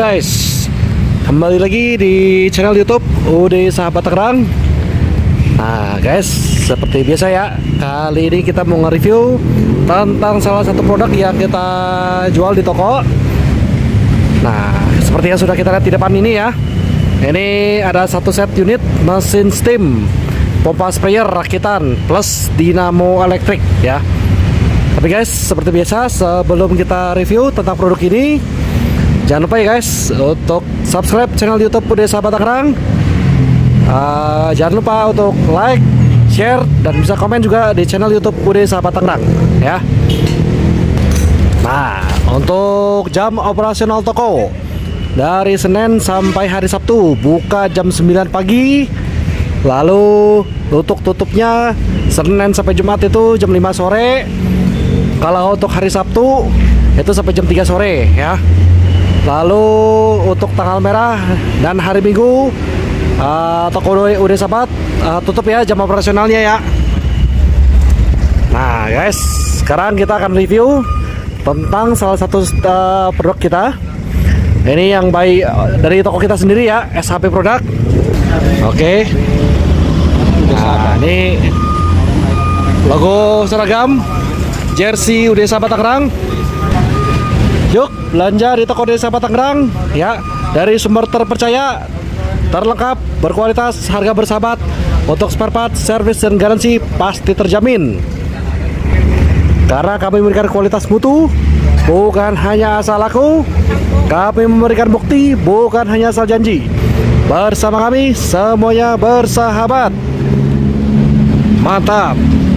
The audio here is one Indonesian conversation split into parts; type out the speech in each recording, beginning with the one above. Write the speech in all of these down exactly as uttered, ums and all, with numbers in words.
guys, kembali lagi di channel YouTube U D Sahabat Tangerang. Nah guys, seperti biasa ya, kali ini kita mau nge-review tentang salah satu produk yang kita jual di toko. Nah, seperti yang sudah kita lihat di depan ini ya, ini ada satu set unit mesin steam pompa sprayer rakitan plus dinamo elektrik ya. Tapi guys, seperti biasa, sebelum kita review tentang produk ini, jangan lupa ya guys untuk subscribe channel YouTube U D Sahabat Tangerang. uh, Jangan lupa untuk like, share, dan bisa komen juga di channel YouTube U D Sahabat Tangerang ya. Nah, untuk jam operasional toko, dari Senin sampai hari Sabtu buka jam sembilan pagi. Lalu untuk tutupnya Senin sampai Jumat itu jam lima sore. Kalau untuk hari Sabtu itu sampai jam tiga sore ya. Lalu untuk tanggal merah dan hari Minggu, uh, toko U D Sahabat uh, tutup ya jam operasionalnya ya. Nah guys, sekarang kita akan review tentang salah satu uh, produk kita. Ini yang by uh, dari toko kita sendiri ya, S H P produk. Oke. Nah, ini logo seragam jersey U D Sahabat Tangerang. Yuk belanja di toko U D Sahabat Tangerang ya, dari sumber terpercaya, terlengkap, berkualitas, harga bersahabat. Untuk spare part, service, dan garansi pasti terjamin, karena kami memberikan kualitas mutu, bukan hanya asal laku. Kami memberikan bukti, bukan hanya asal janji. Bersama kami semuanya bersahabat. Mantap.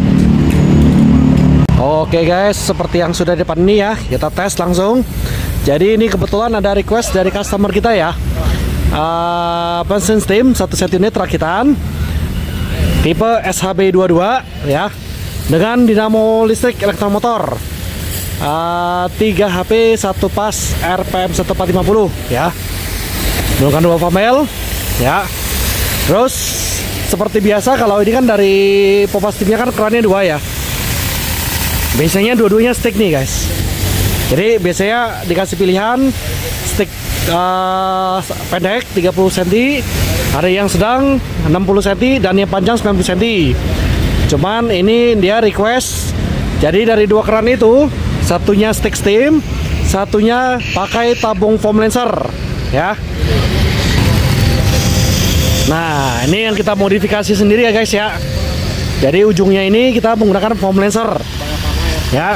Oke guys, seperti yang sudah di depan ini ya, kita tes langsung. Jadi ini kebetulan ada request dari customer kita ya, uh, mesin steam satu set unit rakitan tipe S H B dua puluh dua ya, dengan dinamo listrik elektromotor, uh, tiga H P satu pas R P M empat lima nol ya, menggunakan dua famel ya. Terus seperti biasa, kalau ini kan dari pompa steamnya kan kerannya dua ya. Biasanya dua-duanya stick nih guys. Jadi biasanya dikasih pilihan stick uh, pendek tiga puluh sentimeter, ada yang sedang enam puluh sentimeter, dan yang panjang sembilan puluh sentimeter. Cuman ini dia request, jadi dari dua keran itu, satunya stick steam, satunya pakai tabung foam lancer ya. Nah, ini yang kita modifikasi sendiri ya guys ya. Jadi ujungnya ini kita menggunakan foam lancer ya.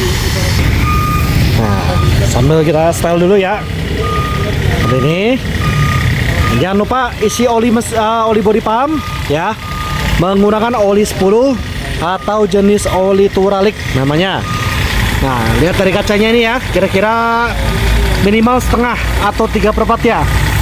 Nah, sambil kita style dulu ya. Seperti ini. Jangan lupa isi oli mes, uh, oli body pump ya, menggunakan oli sepuluh atau jenis oli Turalik namanya. Nah, lihat dari kacanya ini ya, kira-kira minimal setengah atau tiga perempat ya.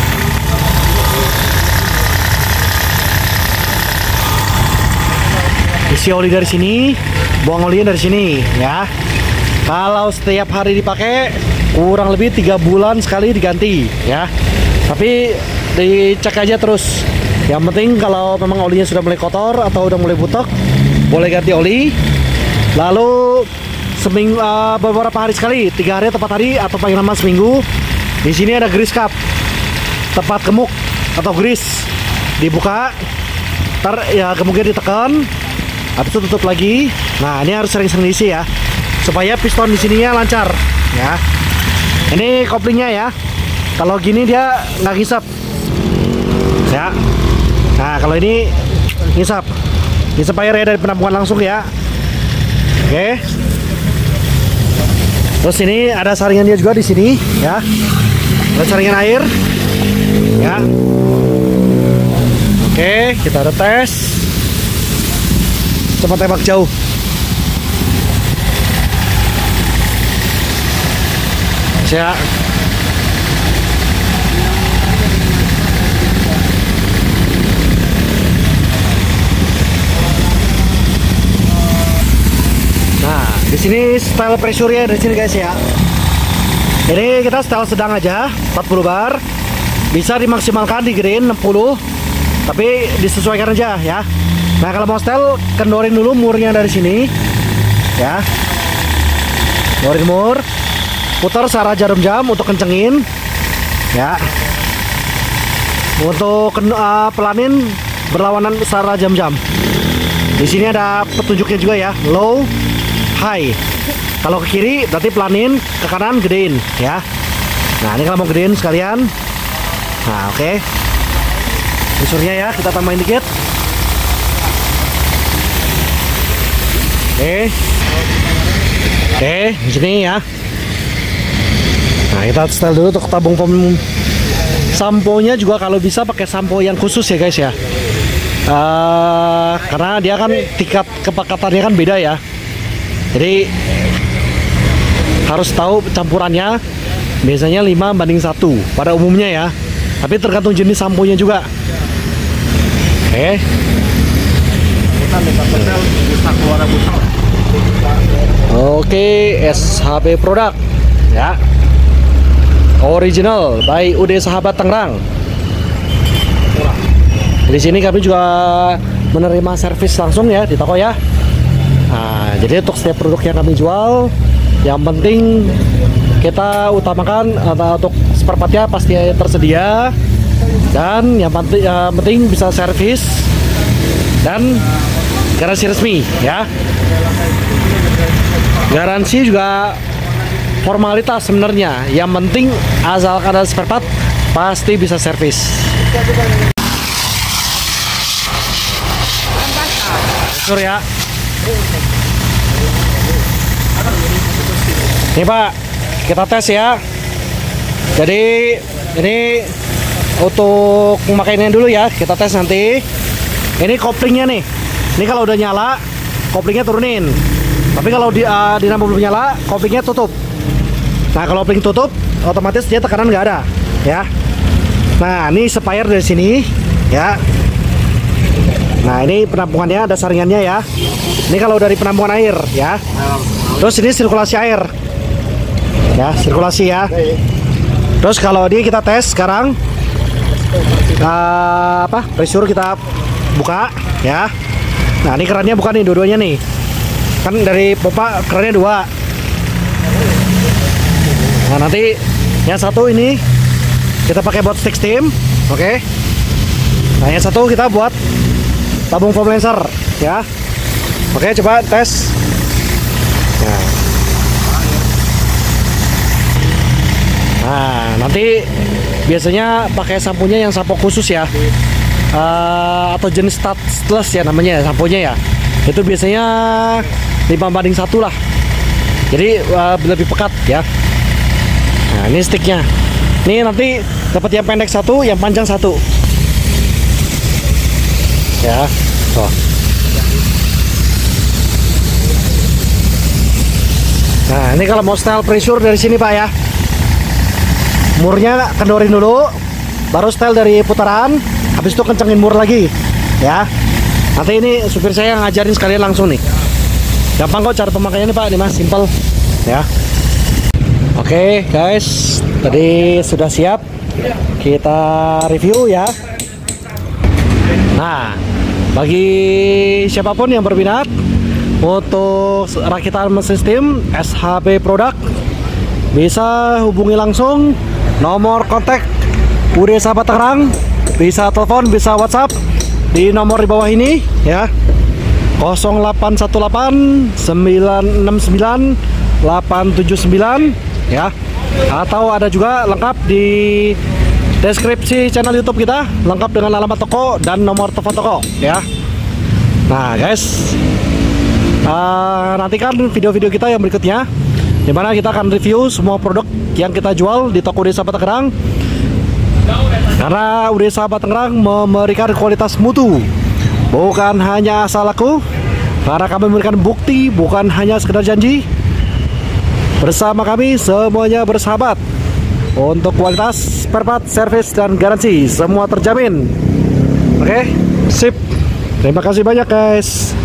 Isi oli dari sini, buang olinya dari sini ya. Kalau setiap hari dipakai, kurang lebih tiga bulan sekali diganti ya. Tapi dicek aja terus. Yang penting kalau memang olinya sudah mulai kotor atau udah mulai butek, boleh ganti oli. Lalu seminggu, uh, beberapa hari sekali, tiga hari atau empat hari atau paling lama seminggu. Di sini ada grease cup, tempat gemuk atau grease, dibuka, ntar ya gemuknya ditekan, habis itu tutup lagi. Nah, ini harus sering-sering diisi ya, supaya piston di sininya lancar ya. Ini koplingnya ya. Kalau gini dia nggak ngisap ya. Nah, kalau ini ngisap, ngisap air ya dari penampungan langsung ya. Oke. Terus ini ada saringan dia juga di sini ya. Ada saringan air ya. Oke, kita ada tes. Coba tembak jauh. Ya. Nah, di sini style pressure-nya di sini guys ya. Ini kita style sedang aja, empat puluh bar. Bisa dimaksimalkan di green enam puluh, tapi disesuaikan aja ya. Nah, kalau mau style, kendorin dulu murnya dari sini ya. Kendorin mur, putar searah jarum jam untuk kencengin. ya. Untuk uh, pelanin berlawanan secara jam-jam. Di sini ada petunjuknya juga ya, low, high. Kalau ke kiri berarti pelanin, ke kanan gedein ya. Nah ini kalau mau gedein sekalian. Nah oke, okay. Presurnya ya kita tambahin dikit. Oke, okay. Oke okay, di sini ya. Nah kita setel dulu untuk tabung pom. Sampo-nya juga kalau bisa pakai sampo yang khusus ya guys ya. Uh, karena dia kan tingkat kepekatannya kan beda ya. Jadi harus tahu campurannya. Biasanya lima banding satu pada umumnya ya. Tapi tergantung jenis sampo-nya juga. Oke. Okay. Oke, okay, S H B produk ya. Original by U D Sahabat Tangerang. Di sini kami juga menerima servis langsung ya di toko ya. Nah, jadi untuk setiap produk yang kami jual, yang penting kita utamakan uh, untuk spare partnya pasti tersedia, dan yang penting, uh, penting bisa servis dan garansi resmi ya. Garansi juga formalitas sebenarnya, yang penting asalkan ada spare part pasti bisa servis. Sur ya. Ini Pak, kita tes ya. Jadi ini untuk pemakaiannya dulu ya, kita tes nanti. Ini koplingnya nih. Ini kalau udah nyala, koplingnya turunin. Tapi kalau di uh, dinamo belum nyala, koplingnya tutup. Nah kalau kopling tutup, otomatis dia tekanan nggak ada, ya. Nah ini spire dari sini, ya. Nah ini penampungannya, ada saringannya ya. Ini kalau dari penampungan air, ya. Terus ini sirkulasi air, ya, sirkulasi ya. Terus kalau ini kita tes sekarang, uh, apa? Pressure kita buka, ya. Nah ini kerannya buka nih, dua-duanya nih. Kan dari pompa kerannya dua. Nah nanti yang satu ini kita pakai buat stick steam, oke? Okay? Nah yang satu kita buat tabung foam lancer, ya. Oke, okay, coba tes. Nah. Nah nanti biasanya pakai samponya yang sampo khusus ya, uh, atau jenis touchless ya namanya samponya ya. Itu biasanya lima banding satu lah. Jadi uh, lebih pekat ya. Nah ini sticknya. Ini nanti dapat yang pendek satu, yang panjang satu. Ya, tuh. Nah ini kalau mau style pressure dari sini Pak ya. Murnya kendorin dulu, baru style dari putaran, habis itu kencengin mur lagi, ya. Nanti ini supir saya yang ngajarin sekalian langsung nih. Gampang kok cara pemakaiannya Pak, ini Mas, simple, ya. Oke okay, guys, tadi sudah siap kita review ya. Nah, bagi siapapun yang berminat untuk rakitan mesin steam S H B produk, bisa hubungi langsung nomor kontak U D Sahabat Tangerang, bisa telepon, bisa WhatsApp di nomor di bawah ini ya, nol delapan satu delapan sembilan enam sembilan delapan tujuh sembilan ya, atau ada juga lengkap di deskripsi channel YouTube kita, lengkap dengan alamat toko dan nomor telepon toko ya. Nah guys, uh, nantikan video-video kita yang berikutnya, dimana kita akan review semua produk yang kita jual di toko U D Sahabat Tangerang. Karena U D Sahabat Tangerang memberikan kualitas mutu, bukan hanya asal laku, karena kami memberikan bukti, bukan hanya sekedar janji. Bersama kami semuanya bersahabat. Untuk kualitas, spare part, servis, dan garansi semua terjamin. Oke, sip. Terima kasih banyak guys.